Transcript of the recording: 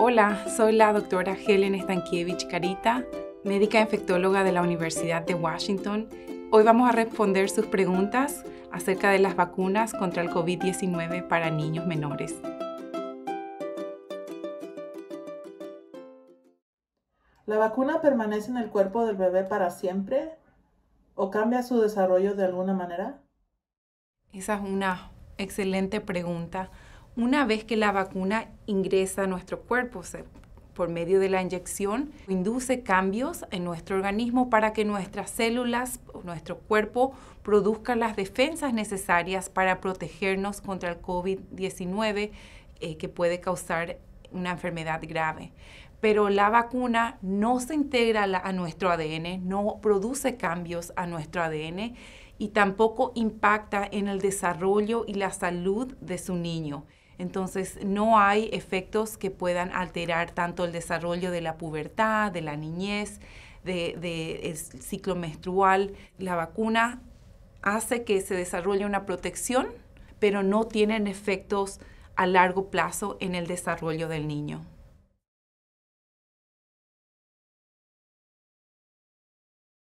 Hola, soy la doctora Helen Stankiewicz Carita, médica infectóloga de la Universidad de Washington. Hoy vamos a responder sus preguntas acerca de las vacunas contra el COVID-19 para niños menores. ¿La vacuna permanece en el cuerpo del bebé para siempre o cambia su desarrollo de alguna manera? Esa es una excelente pregunta. Una vez que la vacuna ingresa a nuestro cuerpo, por medio de la inyección, induce cambios en nuestro organismo para que nuestras células, nuestro cuerpo, produzca las defensas necesarias para protegernos contra el COVID-19 que puede causar una enfermedad grave. Pero la vacuna no se integra a nuestro ADN, no produce cambios a nuestro ADN y tampoco impacta en el desarrollo y la salud de su niño. Entonces, no hay efectos que puedan alterar tanto el desarrollo de la pubertad, de la niñez, del ciclo menstrual. La vacuna hace que se desarrolle una protección, pero no tienen efectos a largo plazo en el desarrollo del niño.